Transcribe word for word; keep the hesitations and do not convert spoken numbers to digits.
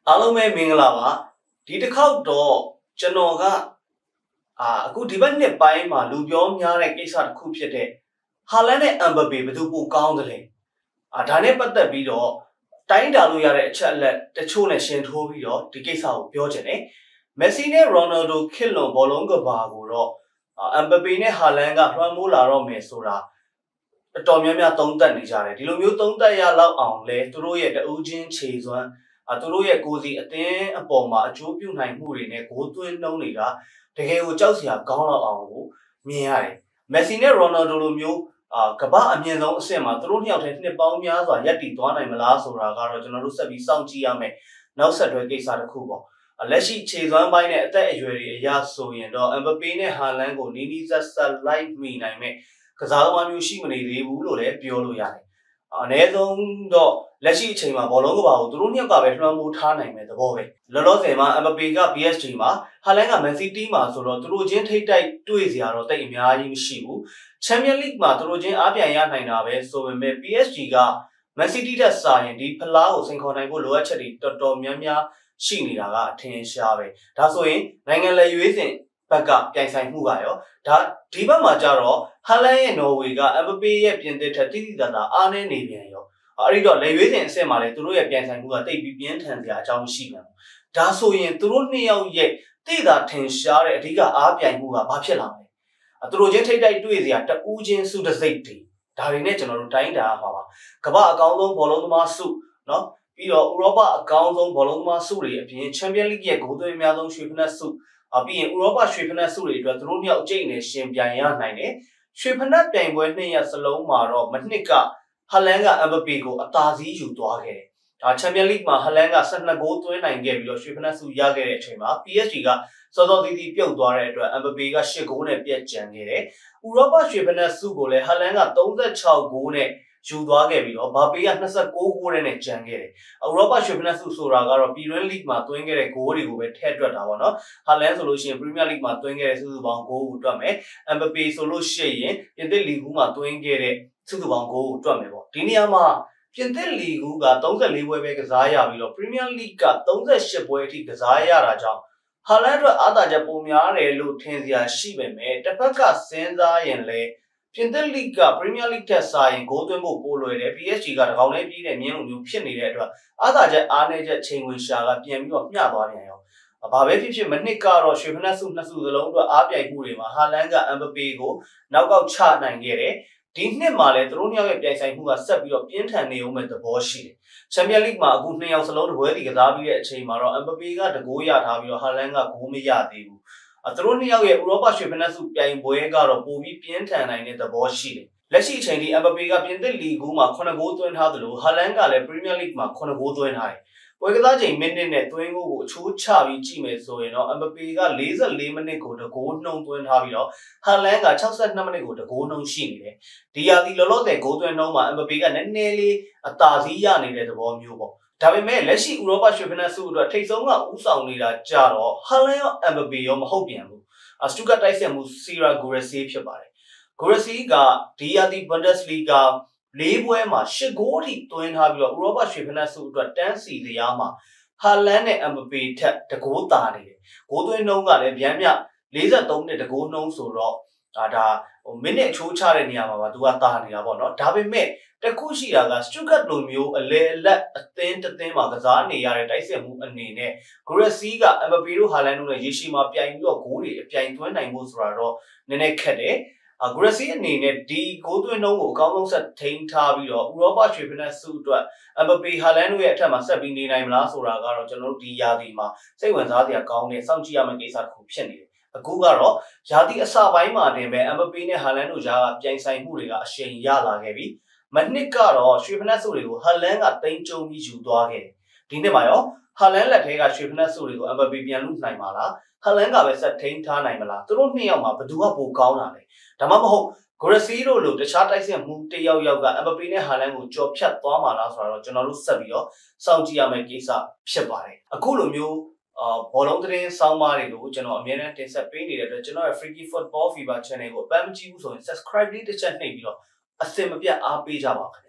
အားလုံးပဲမင်္ဂလာပါဒီတစ်ခေါက်တော့ကျွန်တော်ကအာအခုဒီဘက်နှစ်ပိုင်းမှာလူပြောများတဲ့ကိစ္စတစ်ခုဖြစ်တဲ့ဟာလန်နဲ့အမ်ဘပေဘယ်သူပိုကောင်းတယ်လဲအာဒါနဲ့ပတ်သက်ပြီးတော့တိုင်းတာလို့ရတဲ့အချက်အလက်တချို့နဲ့ရှင်းထိုးပြီးတော့ဒီကိစ္စကိုပြောချင်တယ်မက်ဆီနဲ့ရိုနယ်ဒိုခေတ်လွန်ဘောလုံးကဘာကိုတော့အမ်ဘပေနဲ့ဟာလန်ကလွှမ်းမိုးလာတော့မယ်ဆိုတာအတော်များများသုံးသပ်နေကြတယ်ဒီလိုမျိုးသုံးသပ်ရလောက်အောင်လဲသူတို့ရဲ့တအူးချင်းခြေစွမ်းသူတို့ရဲ့ကိုယ်စီအသင်းအပေါ်မှာအကျိုးပြုနိုင်မှုတွေနဲ့ဂိုးသွင်းနှုန်းတွေကတကယ်ကိုကြောက်စရာကောင်းလောက်အောင်ကိုမြင်ရတယ်မက်ဆီနဲ့ရိုနယ်ဒိုလိုမျိုးအာကမ္ဘာအမြင့်ဆုံးအဆင့်မှာသူတို့နှစ်ယောက်တည်းနှစ်ပေါင်းများစွာရပ်တည်သွားနိုင်မလားဆိုတာကတော့ကျွန်တော်တို့ဆက်ပြီးစောင့်ကြည့်ရမယ်နောက်ဆက်တွဲကိစ္စတစ်ခုပေါ့လက်ရှိခြေစွမ်းပိုင်းနဲ့အသက်အရွယ်တွေအရဆိုရင်တော့အမ်ဘပေနဲ့ဟာလန်ကိုနီးနီးဆက်ဆက်လိုက်မိနိုင်မဲ့ကစားသမားမျိုးရှိမနေသေးဘူးလို့လည်းပြောလို့ရတယ်အနည်းဆုံးတော့လက်ရှိအချိန်မှာဘောလုံးကဘာကိုသူတို့နှစ်ယောက်ကပဲလွှမ်းမိုးထားနိုင်မဲ့သဘောပဲလောလောဆယ်မှာအမ်ဘပေက B S G မှာဟာလန်ကမန်စီးတီးမှာဆိုတော့သူတို့ချင်းထိတ်တိုက်တွေ့စရာတော့တိတ်အများကြီးမရှိဘူးချန်ပီယံလိဂ်မှာသူတို့ချင်းအားပြန်ရနိုင်တာပဲဆိုပေမဲ့ B S G ကမန်စီးတီးတက်စာရင်ဒီဖလားကိုစိန်ခေါ်နိုင်ဖို့လိုအပ်ချက်တွေတော်တော်များများရှိနေတာကအထင်ရှားပဲဒါဆိုရင်နိုင်ငံလေရွေးစဉ်ဘက်ကပြိုင်ဆိုင်မှုကရောဒါဒီဘက်မှာကျတော့ဟာလန်ရဲ့နော်ဝေကအမ်ဘပေရဲ့ပြင်သစ်ထက်တိတိကျကျအားနည်းနေပြန်ရောအဲ့ဒီတော့လေရွေးစဉ်အဆင့်မှာလေသူတို့ရဲ့ပြိုင်ဆိုင်မှုကတိတ်ပြီးပြင်းထန်စရာအကြောင်းမရှိဘူးဒါဆိုရင်သူတို့နှစ်ယောက်ရဲ့တိတာထင်ရှားတဲ့အဓိကအားပြိုင်မှုကဘာဖြစ်လာမလဲသူတို့ချင်းထိတ်တိုက်တွေ့စရာတဦးချင်းစုတစိတ်တွေဒါတွေနဲ့ကျွန်တော်တို့တိုင်းတာရမှာပါကမ္ဘာအကောင်းဆုံးဘောလုံးသမားစုနော်ပြီးတော့ဥရောပအကောင်းဆုံးဘောလုံးသမားစုတွေအပြင်ချန်ပီယံလိဂ်ရဲ့ဂိုးသွင်းအများဆုံးရွှေဖနက်စုအပြီးရင်ဥရောပရွှေဖနက်စုတွေအတွက်သူတို့နှစ်ယောက်အကျိတ်နဲ့ရှင်ပြိုင်ရနိုင်တယ်ရွှေဖနက်ပြိုင်ပွဲနှစ်ရက်စလုံးမှာတော့မနှစ်ကဟာလန်ကအမ်ဘပေကိုအသာစီးယူသွားခဲ့တယ်ဒါချန်ပီယံလိဂ်မှာဟာလန်ကဆယ်နှစ်ဂိုးသွင်းနိုင်ခဲ့ပြီးတော့ရွှေဖနက်စုရခဲ့တဲ့အချိန်မှာ P S G ကစောစောစီးစီးပြုတ်သွားတဲ့အတွက်အမ်ဘပေကရှစ်ဂိုးနဲ့ပြတ်ကျန်ခဲ့တယ်ဥရောပရွှေဖနက်စုကိုလည်းဟာလန်ကသုံးဆယ့်ခြောက်ဂိုးနဲ့ယူသွားခဲ့ပြီးတော့ဘာပေကနှစ်ဆယ့်ကိုးဂိုးနဲ့ကျန်ခဲ့တယ်ဥရောပရွှေဖနက်စုဆိုတာကတော့ပြည်တွင်းလိဂ်မှာသွင်းခဲ့တဲ့ဂိုးတွေကိုပဲထည့်တွက်တာပေါ့နော်ဟာလန်ဆိုလို့ရှိရင်ပရီးမီးယားလိဂ်မှာသွင်းခဲ့တဲ့စုစုပေါင်းဂိုးကိုတွက်မယ်အမ်ဘပေဆိုလို့ရှိရင်ပြင်သစ်လီဂ်မှာသွင်းခဲ့တဲ့စုစုပေါင်းဂိုးကိုတွက်မယ်ပေါ့ဒီနေရာမှာပြင်သစ်လီဂ်ကသုံးဆယ့်လေးပွဲပဲကစားရပြီးတော့ပရီးမီးယားလိဂ်ကသုံးဆယ့်ရှစ်ပွဲအထိကစားရတာကြောင့်ဟာလန်အတွက်အားသာချက်ပိုများတယ်လို့ထင်စရာရှိပေမဲ့တစ်ဖက်ကစဉ်းစားရင်လည်းပြင်သစ်လိဂ်ကပရီးမီးယားလိဂ်ထက်စာရင်ဂိုးသွင်းဖို့ပိုလွယ်တယ် P S G ကတကောင်လေးပြီးတဲ့မြင်းလိုမျိုးဖြစ်နေတဲ့အတွက်အားသာချက်အားနည်းချက်ချိန်ဝင်ရှာကပြန်ပြီးတော့မျှသွားပြန်ရောဘာပဲဖြစ်ဖြစ်မနှစ်ကတော့ရွှေဖနက်စုနှစ်စုစလုံးအတွက်အားပြိုင်မှုတွေမှာဟာလန်ကအမ်ဘပေကိုနောက်ကောက်ချနိုင်ခဲ့တယ်ဒီနှစ်မှာလည်းသူတို့နှစ်ယောက်ရဲ့ပြိုင်ဆိုင်မှုကဆက်ပြီးတော့ပြင်းထန်နေအောင်မဲ့သဘောရှိတယ်ချန်ပီယံလိဂ်မှာအခုနှစ်ယောက်စလုံးတပွဲစီကစားပြီးတဲ့အချိန်မှာတော့အမ်ဘပေကတကိုးရထားပြီးတော့ဟာလန်ကဂိုးမရသေးဘူးသူတို့နှစ်ယောက်ရဲ့ဥရောပရွှေဖနက်စုပြိုင်ပွဲကတော့ပိုပြီးပြင်းထန်နိုင်တဲ့သဘောရှိတယ်လက်ရှိအချိန်ထိအမ်ဘပေကပြင်သစ်လီဂ်မှာခုနှစ်ဂိုးသွင်းထားသလိုဟာလန်ကလည်းပရီးမီးယားလိဂ်မှာခုနှစ်ဂိုးသွင်းထားတယ်ပွဲကစားချိန်မိနစ်နဲ့သွင်းဂိုးကိုအချိုးချပြီးကြည့်မယ်ဆိုရင်တော့အမ်ဘပေကလေးဆယ့်လေးမိနစ်ကိုတဂိုးနှုန်းသွင်းထားပြီးတော့ဟာလန်က၆ဆယ့်နှစ်မိနစ်ကိုတဂိုးနှုန်းရှိနေတယ်ဒီရာသီလောလောဆယ်ဂိုးသွင်းနှုန်းမှာအမ်ဘပေကနည်းနည်းလေးအသာစီးရနေတဲ့သဘောမျိုးပေါ့ဒါပေမဲ့လက်ရှိဥရောပရွှေဖနက်စုအတွက်ထိပ်ဆုံးကဥဆောင်နေတာကြတော့ဟာလန်ရောအမ်ဘပေရောမဟုတ်ပြန်ဘူးစတူကတ်တိုက်ဆက်မှုစီရာဂိုရစီဖြစ်ပါတယ်ဂိုရစီကဒီယာတီဘွန်ဒက်စ်လီဂါလေးပွဲမှာရှစ်ဂိုးထိသွင်းထားပြီးတော့ဥရောပရွှေဖနက်စုအတွက်တန်းစီစရာမှာဟာလန်နဲ့အမ်ဘပေထက်တကိုးတာနေတယ်ဂိုးသွင်းနှုန်းကလည်းဗျမ်းမြလေးဆယ့်သုံးနှစ်တကိုးနှုန်းဆိုတော့ဒါဒါဟိုမိနစ်အချိုးချတဲ့နေရာမှာပါသူကတာနေတာပေါ့နော်ဒါပေမဲ့တခုရှိတာကစတူကတ်လိုမျိုးအလေအလက်အသင်းတသင်းမှာကစားနေရတဲ့တိုက်စစ်မှုအနေနဲ့ဂိုရစီကအမ်ဘပေတို့ဟာလန်တို့နဲ့ရေရှည်မှာပြိုင်ပြီးတော့ဂိုးတွေအပြိုင်သွင်းနိုင်ဖို့ဆိုတာတော့နည်းနည်းခက်တယ်ဂိုရစီအနေနဲ့ဒီဂိုးသွင်းနှုန်းကိုအကောင်းဆုံးဆက်ထိန်းထားပြီးတော့ဥရောပရွှေဖနက်စုအတွက်အမ်ဘပေဟာလန်တို့ရဲ့အထက်မှာဆက်ပြီးနေနိုင်မလားဆိုတာကတော့ကျွန်တော်တို့ဒီရာသီမှာစိတ်ဝင်စားစရာကောင်းတဲ့စောင့်ကြည့်ရမယ့်ကိစ္စတစ်ခုဖြစ်နေတယ်အခုကတော့ရာသီအစပိုင်းမှာတင်ပဲအမ်ဘပေနဲ့ဟာလန်တို့ကြားကပြိုင်ဆိုင်မှုတွေကအရှိန်ရလာခဲ့ပြီမနှစ်ကတော့ရွှေဖနက်စုတွေကိုဟာလန်ကတိန်းကျုံပြီးယူသွားခဲ့တယ်ဒီနှစ်မှာရောဟာလန်လက်ထဲကရွှေဖနက်စုတွေကိုအမ်ဘပေပြန်လူနိုင်မှာလားဟာလန်ကပဲဆက်ထိန်းထားနိုင်မလားသူတို့နှစ်ယောက်မှာဘယ်သူကပိုကောင်းတာလဲဒါမှမဟုတ်ဂိုရစီတို့လိုတခြားတိုက်စစ်မှုတယောက်ယောက်ကအမ်ဘပေနဲ့ဟာလန်ကိုကြော်ဖြတ်သွားမှာလားဆိုတော့ကျွန်တော်တို့ဆက်ပြီးတော့စောင့်ကြည့်ရမယ့်ကိစ္စဖြစ်ပါတယ်အခုလိုမျိုးအာဘောလုံးသတင်းစောင်းပါးတွေကိုကျွန်တော်အမြဲတမ်းတင်ဆက်ပေးနေတဲ့အတွက်ကျွန်တော်ရဲ့ Freaky Football Fever Channel ကိုအပန်းမကြည့်ဘူးဆိုရင် Subscribe လေးတစ်ချက်နှိပ်ပြီးတော့အစင်မပြတ်အားပေးကြပါခင်ဗျာ